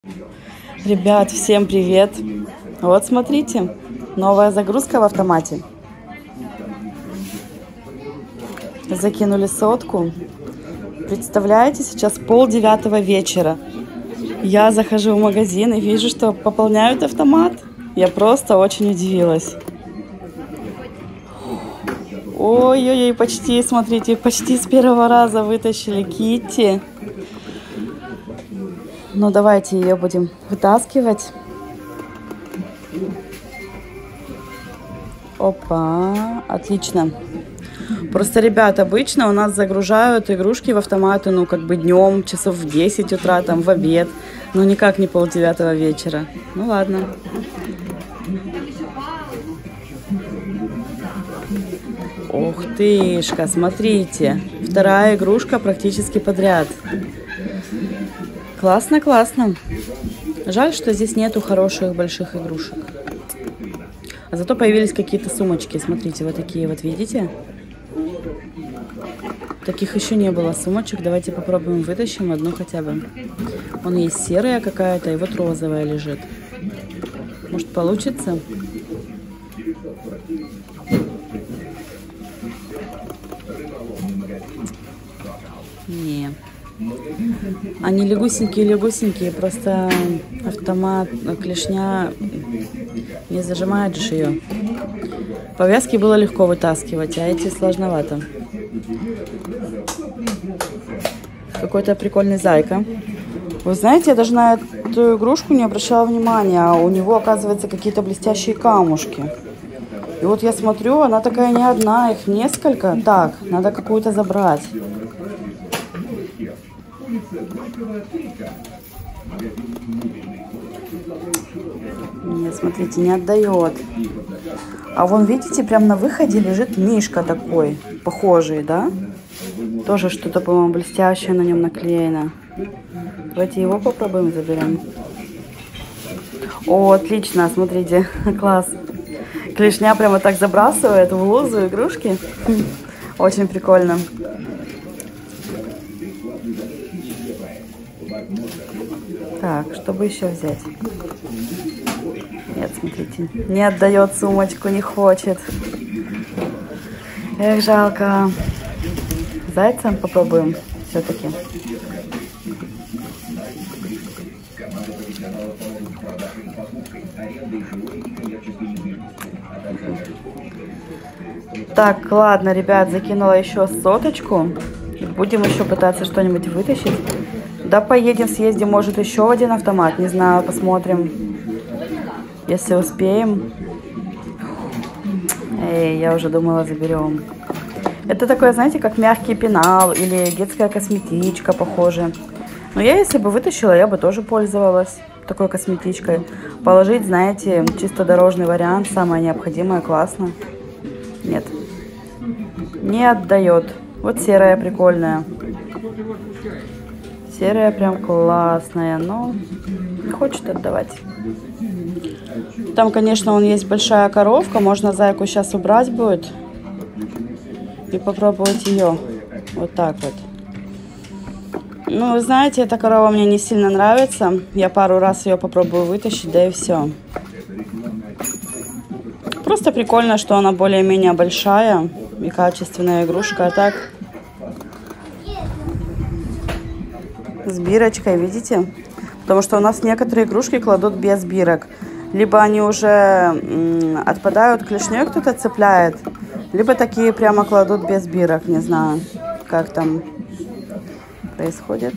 Ребят, всем привет! Вот смотрите, новая загрузка в автомате. Закинули сотку. Представляете, сейчас 8:30 вечера. Я захожу в магазин и вижу, что пополняют автомат. Я просто очень удивилась. Ой-ой-ой, почти, смотрите, почти с первого раза вытащили Китти. Ну, давайте ее будем вытаскивать. Опа, отлично. Просто, ребят, обычно у нас загружают игрушки в автоматы, ну, как бы днем, часов в 10 утра, там, в обед. Ну, никак не 8:30 вечера. Ну, ладно. Ух тышка, смотрите. Вторая игрушка практически подряд. Классно, классно. Жаль, что здесь нету хороших больших игрушек. А зато появились какие-то сумочки. Смотрите, вот такие вот, видите? Таких еще не было сумочек. Давайте попробуем вытащим одну хотя бы. Вон есть серая какая-то, и вот розовая лежит. Может, получится? Не. Они легусенькие, просто автомат, клешня не зажимает же ее. Повязки было легко вытаскивать, а эти сложновато. Какой-то прикольный зайка. Вы знаете, я даже на эту игрушку не обращала внимания, а у него, оказывается, какие-то блестящие камушки. И вот я смотрю, она такая не одна, их несколько. Так, надо какую-то забрать. Нет, смотрите, не отдает. А вон, видите, прям на выходе лежит мишка такой, похожий, да? Тоже что-то, по-моему, блестящее на нем наклеено. Давайте его попробуем заберем. О, отлично, смотрите, класс. Клешня прямо так забрасывает в лузу игрушки. Очень прикольно. Так, чтобы еще взять? Нет, смотрите, не отдает сумочку, не хочет. Эх, жалко. Зайца попробуем все-таки. Так, ладно, ребят, закинула еще соточку. Будем еще пытаться что-нибудь вытащить. Да, поедем, съездим, может, еще в один автомат. Не знаю, посмотрим, если успеем. Эй, я уже думала, заберем. Это такое, знаете, как мягкий пенал или детская косметичка, похоже. Но я, если бы вытащила, я бы тоже пользовалась такой косметичкой. Положить, знаете, чисто дорожный вариант, самое необходимое, классно. Нет, не отдает. Вот серая прикольная. Серая прям классная, но не хочет отдавать. Там, конечно, вон есть большая коровка. Можно зайку сейчас убрать будет. И попробовать ее. Вот так вот. Ну, вы знаете, эта корова мне не сильно нравится. Я пару раз ее попробую вытащить, да и все. Просто прикольно, что она более-менее большая и качественная игрушка. А так... С бирочкой, видите? Потому что у нас некоторые игрушки кладут без бирок. Либо они уже отпадают, клешней кто-то цепляет, либо такие прямо кладут без бирок. Не знаю, как там происходит.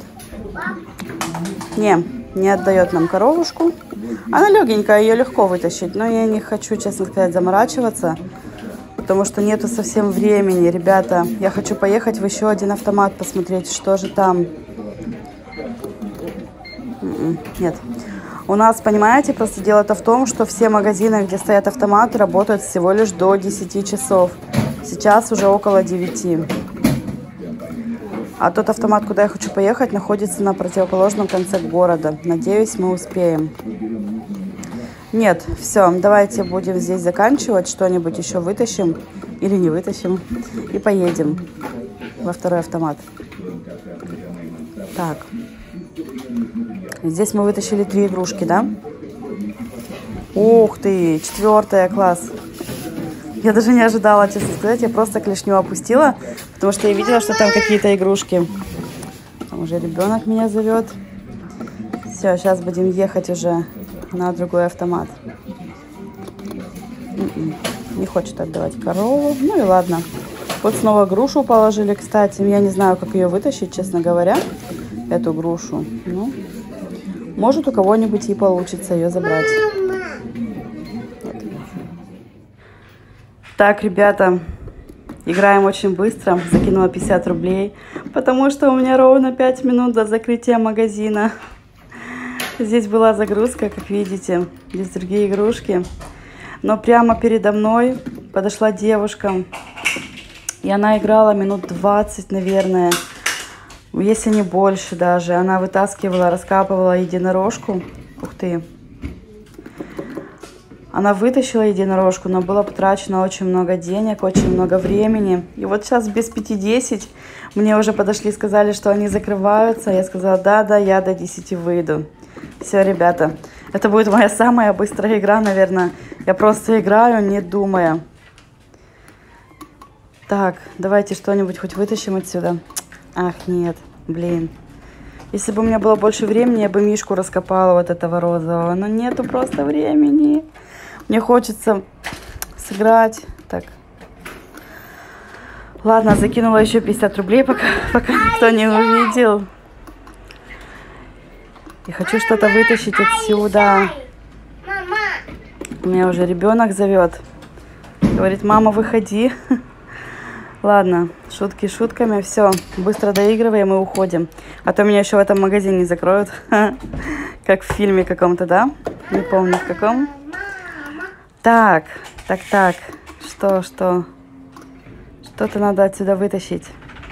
Не отдает нам коровушку. Она легенькая, ее легко вытащить. Но я не хочу, честно сказать, заморачиваться. Потому что нету совсем времени, ребята. Я хочу поехать в еще один автомат, посмотреть, что же там. Нет. У нас, понимаете, просто дело-то в том, что все магазины, где стоят автоматы, работают всего лишь до 10 часов. Сейчас уже около 9. А тот автомат, куда я хочу поехать, находится на противоположном конце города. Надеюсь, мы успеем. Нет, все, давайте будем здесь заканчивать. Что-нибудь еще вытащим или не вытащим. И поедем во второй автомат. Так. Здесь мы вытащили 3 игрушки, да? Ух ты, 4-я, класс. Я даже не ожидала, честно сказать. Я просто клешню опустила, потому что я видела, что там какие-то игрушки. Там уже ребенок меня зовет. Все, сейчас будем ехать уже на другой автомат. Не хочет отдавать корову. Ну и ладно. Вот снова грушу положили, кстати. Я не знаю, как ее вытащить, честно говоря, эту грушу. Ну, может, у кого-нибудь и получится ее забрать. Так, ребята, играем очень быстро. Закинула 50 рублей, потому что у меня ровно 5 минут до закрытия магазина. Здесь была загрузка, как видите. Здесь другие игрушки. Но прямо передо мной подошла девушка. И она играла минут 20, наверное. Если не больше даже. Она вытаскивала, раскапывала единорожку. Ух ты. Она вытащила единорожку, но было потрачено очень много денег, очень много времени. И вот сейчас без 5:10 мне уже подошли, сказали, что они закрываются. Я сказала, да, я до 10 выйду. Все, ребята, это будет моя самая быстрая игра, наверное. Я просто играю, не думая. Так, давайте что-нибудь хоть вытащим отсюда. Ах, нет, блин. Если бы у меня было больше времени, я бы мишку раскопала вот этого розового. Но нету просто времени. Мне хочется сыграть. Так. Ладно, закинула еще 50 рублей, пока никто не увидел. И хочу что-то вытащить отсюда. Меня уже ребенок зовет. Говорит, мама, выходи. Ладно, шутки шутками. Все, быстро доигрываем и уходим. А то меня еще в этом магазине закроют. Как в фильме каком-то, да? Не помню в каком. Так. Что-то надо отсюда вытащить.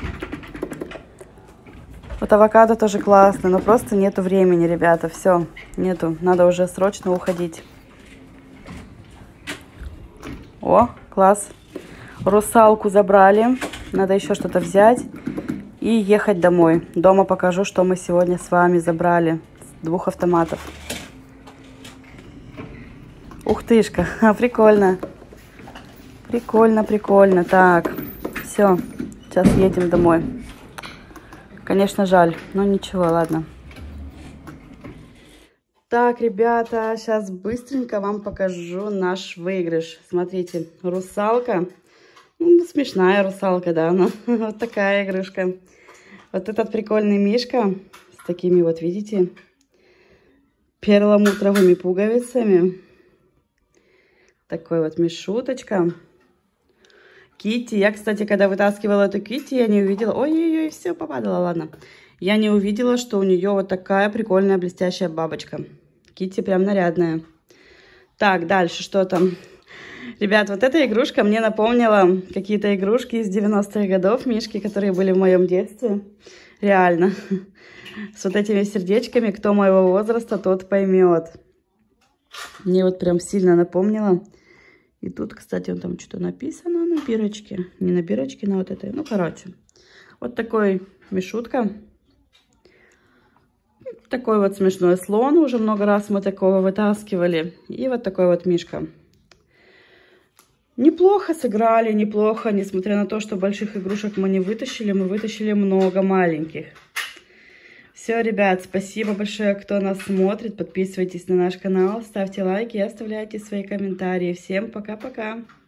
Вот авокадо тоже классно, но просто нету времени, ребята. Все, нету. Надо уже срочно уходить. О, класс. Русалку забрали. Надо еще что-то взять и ехать домой. Дома покажу, что мы сегодня с вами забрали. С 2 автоматов. Ух тышка, прикольно. Прикольно. Так, все, сейчас едем домой. Конечно, жаль, но ничего, ладно. Так, ребята, сейчас быстренько вам покажу наш выигрыш. Смотрите, русалка. Ну, смешная русалка, да, но вот такая игрушка. Вот этот прикольный мишка с такими вот, видите, перламутровыми пуговицами. Такой вот мишуточка. Китти. Я, кстати, когда вытаскивала эту Китти, я не увидела... Ой-ой-ой, все попадало, ладно. Я не увидела, что у нее вот такая прикольная блестящая бабочка. Китти прям нарядная. Так, дальше что там? Ребят, вот эта игрушка мне напомнила какие-то игрушки из 90-х годов, мишки, которые были в моем детстве. Реально. С вот этими сердечками, кто моего возраста, тот поймет. Мне вот прям сильно напомнила. И тут, кстати, там что-то написано на бирочке. Не на бирочке, на вот этой. Ну, короче. Вот такой мишутка. Такой вот смешной слон. Уже много раз мы такого вытаскивали. И вот такой вот мишка. Неплохо сыграли, неплохо. Несмотря на то, что больших игрушек мы не вытащили, мы вытащили много маленьких. Все, ребят, спасибо большое, кто нас смотрит. Подписывайтесь на наш канал, ставьте лайки и оставляйте свои комментарии. Всем пока-пока!